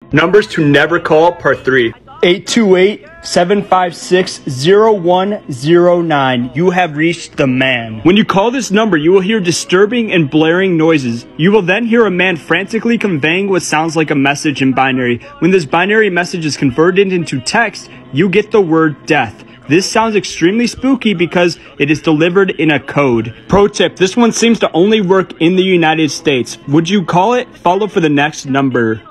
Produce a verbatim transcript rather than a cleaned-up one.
Numbers to never call, part three. eight two eight, seven five six, zero one zero nine. You have reached the man. When you call this number, you will hear disturbing and blaring noises. You will then hear a man frantically conveying what sounds like a message in binary. When this binary message is converted into text, you get the word death. This sounds extremely spooky because it is delivered in a code. Pro tip, this one seems to only work in the United States. Would you call it? Follow for the next number.